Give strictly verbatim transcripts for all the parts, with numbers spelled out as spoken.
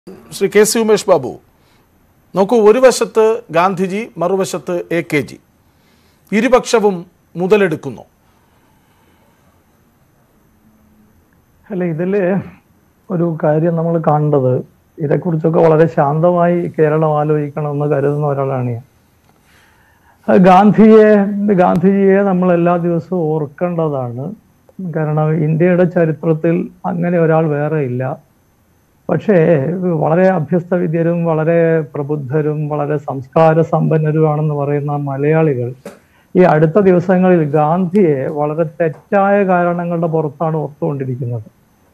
Shri K C Umesh Babu, നോക്കൂ, ഒരു വശത്ത് ഗാന്ധിജി, മറുവശത്ത് എ കെ ജി, ഇരുപക്ഷവും മുതലെടുക്കുന്നു. അല്ല, ഇതില് ഒരു കാര്യം നമ്മൾ കാണേണ്ടത്, ഇതേക്കുറിച്ചൊക്കെ വളരെ ശാന്തമായി കേരളം ആലോചിക്കണമെന്ന് കരുതുന്ന ഒരാളാണ് ഞാൻ. ഗാന്ധിയെ ഗാന്ധിജിയെ നമ്മൾ എല്ലാ ദിവസവും ഓർക്കേണ്ടതാണ്. കാരണം ഇന്ത്യയുടെ ചരിത്രത്തിൽ അങ്ങനെ ഒരാൾ വേറെ ഇല്ല. പക്ഷേ വളരെ അഭ്യസ്തവിദ്യരും വളരെ പ്രബുദ്ധരും വളരെ സംസ്കാര സമ്പന്നരുമാണെന്ന് പറയുന്ന മലയാളികൾ ഈ അടുത്ത ദിവസങ്ങളിൽ ഗാന്ധിയെ വളരെ തെറ്റായ കാരണങ്ങളുടെ പുറത്താണ് ഓർത്തുകൊണ്ടിരിക്കുന്നത്.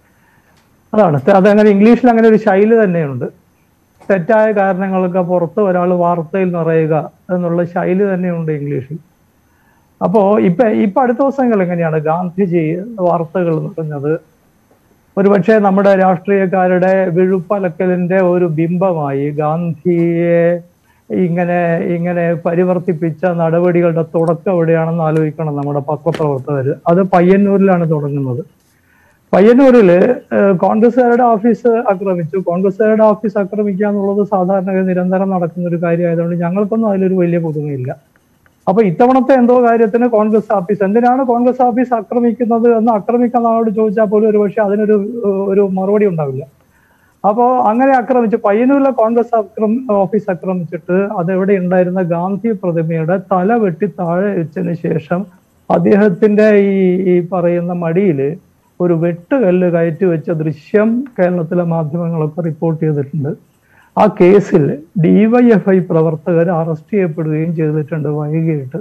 അതാണ് അതങ്ങനെ ഇംഗ്ലീഷിൽ അങ്ങനെ ഒരു ശൈലി തന്നെയുണ്ട്. തെറ്റായ കാരണങ്ങളൊക്കെ പുറത്ത് ഒരാൾ വാർത്തയിൽ നിറയുക എന്നുള്ള ശൈലി തന്നെയുണ്ട് ഇംഗ്ലീഷിൽ. അപ്പോ ഇപ്പൊ ഇപ്പൊ അടുത്ത ദിവസങ്ങൾ എങ്ങനെയാണ് ഗാന്ധിജി വാർത്തകൾ നിറഞ്ഞത്? ഒരുപക്ഷെ നമ്മുടെ രാഷ്ട്രീയക്കാരുടെ വിഴുപ്പലക്കലിന്റെ ഒരു ബിംബമായി ഗാന്ധിയെ ഇങ്ങനെ ഇങ്ങനെ പരിവർത്തിപ്പിച്ച നടപടികളുടെ തുടക്കം എവിടെയാണെന്ന് ആലോചിക്കണം നമ്മുടെ പത്രപ്രവർത്തകർ. അത് പയ്യന്നൂരിലാണ് തുടങ്ങുന്നത്. പയ്യന്നൂരില് കോൺഗ്രസ്സുകാരുടെ ഓഫീസ് ആക്രമിച്ചു. കോൺഗ്രസ്സുകാരുടെ ഓഫീസ് ആക്രമിക്കുക എന്നുള്ളത് സാധാരണ നിരന്തരം നടക്കുന്ന ഒരു കാര്യമായതുകൊണ്ട് ഞങ്ങൾക്കൊന്നും അതിലൊരു വലിയ പുതുമയില്ല. അപ്പൊ ഇത്തവണത്തെ എന്തോ കാര്യത്തിന് കോൺഗ്രസ് ഓഫീസ്, എന്തിനാണ് കോൺഗ്രസ് ഓഫീസ് ആക്രമിക്കുന്നത് എന്ന് ആക്രമിക്കുന്ന ആളോട് ചോദിച്ചാൽ പോലും ഒരു പക്ഷെ അതിനൊരു ഒരു മറുപടി ഉണ്ടാവില്ല. അപ്പോ അങ്ങനെ ആക്രമിച്ചു. പയ്യന്നൂരിലെ കോൺഗ്രസ് ഓഫീസ് ആക്രമിച്ചിട്ട് അതെവിടെ ഉണ്ടായിരുന്ന ഗാന്ധി പ്രതിമയുടെ തല വെട്ടി താഴെ വെച്ചതിന് ശേഷം അദ്ദേഹത്തിന്റെ ഈ ഈ പറയുന്ന മടിയില് ഒരു വെട്ടുകല്ല് കയറ്റി വെച്ച ദൃശ്യം കേരളത്തിലെ മാധ്യമങ്ങളൊക്കെ റിപ്പോർട്ട് ചെയ്തിട്ടുണ്ട്. ആ കേസിൽ ഡിവൈഎഫ്ഐ പ്രവർത്തകർ അറസ്റ്റ് ചെയ്യപ്പെടുകയും ചെയ്തിട്ടുണ്ട് വൈകിട്ട്.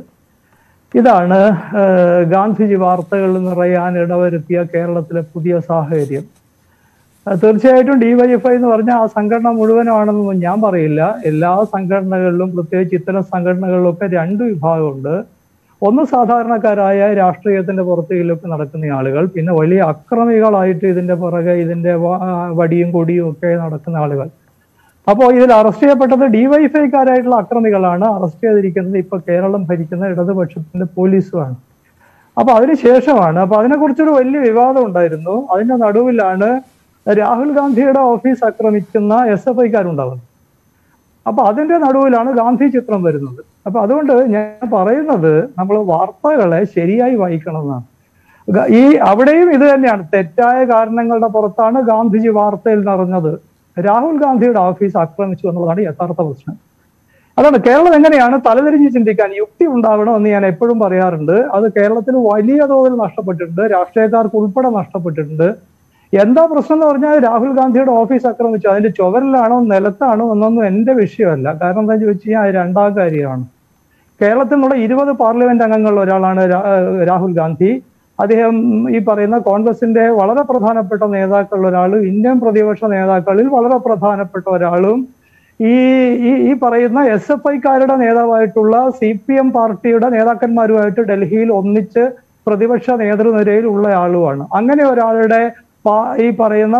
ഇതാണ് ഗാന്ധിജി വാർത്തകൾ നിറയാൻ ഇടവരുത്തിയ കേരളത്തിലെ പുതിയ സാഹചര്യം. തീർച്ചയായിട്ടും ഡിവൈഎഫ്ഐ എന്ന് പറഞ്ഞാൽ ആ സംഘടന മുഴുവനാണെന്നൊന്നും ഞാൻ പറയില്ല. എല്ലാ സംഘടനകളിലും, പ്രത്യേകിച്ച് ഇത്തരം സംഘടനകളിലൊക്കെ രണ്ട് വിഭാഗമുണ്ട്. ഒന്ന് സാധാരണക്കാരായ രാഷ്ട്രീയത്തിന്റെ പുറത്തേക്കിലൊക്കെ നടക്കുന്ന ആളുകൾ, പിന്നെ വലിയ അക്രമികളായിട്ട് ഇതിന്റെ പുറകെ ഇതിന്റെ വടിയും കൊടിയും ഒക്കെ നടക്കുന്ന ആളുകൾ. അപ്പോൾ ഇതിൽ അറസ്റ്റ് ചെയ്യപ്പെട്ടത് ഡിവൈഎഫ്ഐക്കാരായിട്ടുള്ള അക്രമികളാണ്. അറസ്റ്റ് ചെയ്തിരിക്കുന്നത് ഇപ്പൊ കേരളം ഭരിക്കുന്ന ഇടതുപക്ഷത്തിന്റെ പോലീസുമാണ്. അപ്പൊ അതിനുശേഷമാണ് അപ്പൊ അതിനെക്കുറിച്ചൊരു വലിയ വിവാദം ഉണ്ടായിരുന്നു. അതിന്റെ നടുവിലാണ് രാഹുൽ ഗാന്ധിയുടെ ഓഫീസ് ആക്രമിക്കുന്ന എസ് എഫ് ഐക്കാരുണ്ടാവുന്നത്. അപ്പൊ അതിന്റെ നടുവിലാണ് ഗാന്ധി ചിത്രം വരുന്നത്. അപ്പൊ അതുകൊണ്ട് ഞാൻ പറയുന്നത്, നമ്മൾ വാർത്തകളെ ശരിയായി വായിക്കണം എന്നാണ്. ഈ അവിടെയും ഇത് തന്നെയാണ്, തെറ്റായ കാരണങ്ങളുടെ പുറത്താണ് ഗാന്ധിജി വാർത്തയിൽ നിറഞ്ഞത്. രാഹുൽ ഗാന്ധിയുടെ ഓഫീസ് ആക്രമിച്ചു എന്നുള്ളതാണ് യഥാർത്ഥ പ്രശ്നം. അതാണ് കേരളം എങ്ങനെയാണ് തലതിരിഞ്ഞ് ചിന്തിക്കാൻ യുക്തി ഉണ്ടാവണം എന്ന് ഞാൻ എപ്പോഴും പറയാറുണ്ട്. അത് കേരളത്തിൽ വലിയ തോതിൽ നഷ്ടപ്പെട്ടിട്ടുണ്ട്, രാഷ്ട്രീയക്കാർക്ക് ഉൾപ്പെടെ നഷ്ടപ്പെട്ടിട്ടുണ്ട്. എന്താ പ്രശ്നം എന്ന് പറഞ്ഞാൽ, രാഹുൽ ഗാന്ധിയുടെ ഓഫീസ് ആക്രമിച്ചു, അതിന്റെ ചുവരിലാണോ നിലത്താണോ എന്നൊന്നും എന്റെ വിഷയമല്ല. കാരണം എന്താ ചോദിച്ചു കഴിഞ്ഞാൽ അത് രണ്ടാം കാര്യമാണ്. കേരളത്തിൽ നിന്നുള്ള ഇരുപത് പാർലമെന്റ് അംഗങ്ങളിൽ ഒരാളാണ് രാഹുൽ ഗാന്ധി. അദ്ദേഹം ഈ പറയുന്ന കോൺഗ്രസിന്റെ വളരെ പ്രധാനപ്പെട്ട നേതാക്കളിൽ ഒരാളും, ഇന്ത്യൻ പ്രതിപക്ഷ നേതാക്കളിൽ വളരെ പ്രധാനപ്പെട്ട ഒരാളും, ഈ ഈ പറയുന്ന എസ് എഫ് ഐക്കാരുടെ നേതാവായിട്ടുള്ള സി പി എം പാർട്ടിയുടെ നേതാക്കന്മാരുമായിട്ട് ഡൽഹിയിൽ ഒന്നിച്ച് പ്രതിപക്ഷ നേതൃനിരയിൽ ഉള്ള ആളുമാണ്. അങ്ങനെ ഒരാളുടെ ഈ പറയുന്ന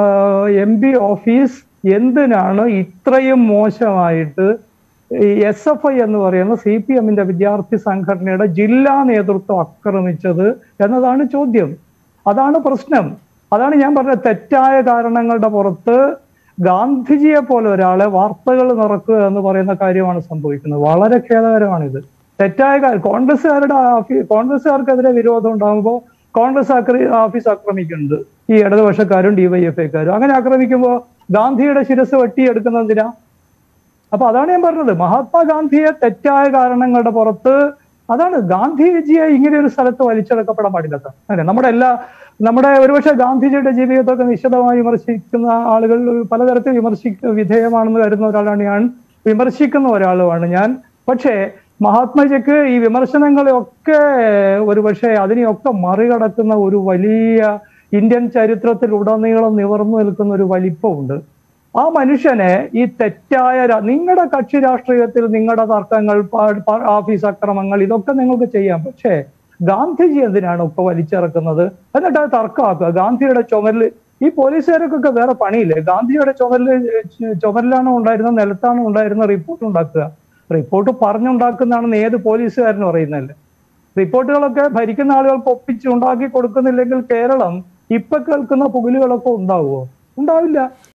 എം പി ഓഫീസ് എന്തിനാണ് ഇത്രയും മോശമായിട്ട് എസ് എഫ് ഐ എന്ന് പറയുന്ന സി പി എമ്മിന്റെ വിദ്യാർത്ഥി സംഘടനയുടെ ജില്ലാ നേതൃത്വം ആക്രമിച്ചത് എന്നതാണ് ചോദ്യം. അതാണ് പ്രശ്നം. അതാണ് ഞാൻ പറഞ്ഞത്, തെറ്റായ കാരണങ്ങളുടെ പുറത്ത് ഗാന്ധിജിയെ പോലെ ഒരാളെ വാർത്തകൾ നിറക്കുക എന്ന് പറയുന്ന കാര്യമാണ് സംഭവിക്കുന്നത്. വളരെ ഖേദകരമാണിത്. തെറ്റായ കാര്യം, കോൺഗ്രസ്സുകാരുടെ കോൺഗ്രസ്സുകാർക്കെതിരെ വിരോധം ഉണ്ടാകുമ്പോൾ കോൺഗ്രസ് ഓഫീസ് ആക്രമിക്കുന്നുണ്ട് ഈ ഇടതുപക്ഷക്കാരും ഡിവൈഎഫ്ഐക്കാരും. അങ്ങനെ ആക്രമിക്കുമ്പോൾ ഗാന്ധിയുടെ ശിരസ് വെട്ടിയെടുക്കുന്നതിനാ? അപ്പൊ അതാണ് ഞാൻ പറഞ്ഞത്, മഹാത്മാഗാന്ധിയെ തെറ്റായ കാരണങ്ങളുടെ പുറത്ത്, അതാണ് ഗാന്ധിജിയെ ഇങ്ങനെ ഒരു സ്ഥലത്ത് വലിച്ചെടുക്കപ്പെടാൻ പാടില്ലാത്ത. അല്ലെ, നമ്മുടെ എല്ലാ നമ്മുടെ ഒരുപക്ഷെ ഗാന്ധിജിയുടെ ജീവിതത്തൊക്കെ നിശിതമായി വിമർശിക്കുന്ന ആളുകൾ പലതരത്തിൽ വിമർശിക്ക വിധേയമാണെന്ന് കരുതുന്ന ഒരാളാണ് ഞാൻ, വിമർശിക്കുന്ന ഒരാളുമാണ് ഞാൻ. പക്ഷേ മഹാത്മജിക്ക് ഈ വിമർശനങ്ങളെയൊക്കെ ഒരുപക്ഷെ അതിനെയൊക്കെ മറികടക്കുന്ന ഒരു വലിയ ഇന്ത്യൻ ചരിത്രത്തിൽ ഉടനീളം നിവർന്നു നിൽക്കുന്ന ഒരു വലിപ്പമുണ്ട്. ആ മനുഷ്യനെ ഈ തെറ്റായ, നിങ്ങളുടെ കക്ഷി രാഷ്ട്രീയത്തിൽ നിങ്ങളുടെ തർക്കങ്ങൾ, ഓഫീസ് അക്രമങ്ങൾ, ഇതൊക്കെ നിങ്ങൾക്ക് ചെയ്യാം. പക്ഷേ ഗാന്ധിജി എന്തിനാണ് ഒക്കെ വലിച്ചിറക്കുന്നത്? എന്നിട്ട് അത് തർക്കമാക്കുക. ഗാന്ധിയുടെ ചുമരിൽ ഈ പോലീസുകാർക്കൊക്കെ വേറെ പണിയില്ലേ? ഗാന്ധിയുടെ ചുമരിൽ ചുമരിലാണോ ഉണ്ടായിരുന്ന, നിലത്താണോ ഉണ്ടായിരുന്ന റിപ്പോർട്ട് ഉണ്ടാക്കുക. റിപ്പോർട്ട് പറഞ്ഞുണ്ടാക്കുന്നതാണെന്ന് ഏത് പോലീസുകാരനും അറിയുന്നല്ലേ? റിപ്പോർട്ടുകളൊക്കെ ഭരിക്കുന്ന ആളുകൾക്ക് ഒപ്പിച്ച് ഉണ്ടാക്കി കൊടുക്കുന്നില്ലെങ്കിൽ കേരളം ഇപ്പൊ കേൾക്കുന്ന പുകലുകളൊക്കെ ഉണ്ടാവുമോ? ഉണ്ടാവില്ല.